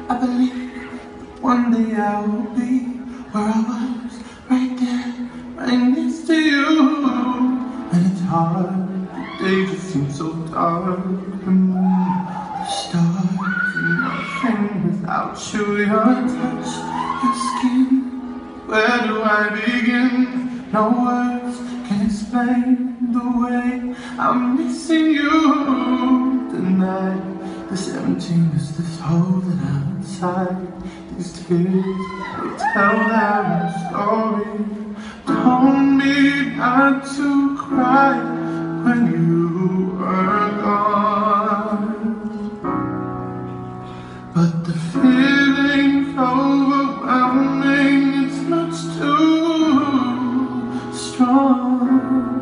I believe one day I will be where I was, right there, right next to you. And it's hard, the day just seems so dark. The moon, the stars, and nothing without you. Your touch, your skin, where do I begin? No words can explain the way I'm missing you tonight. This emptiness, this hole that I'm inside, these tears, they tell their own story. Told me not to cry when you were gone, but the feeling's overwhelming, it's much too strong.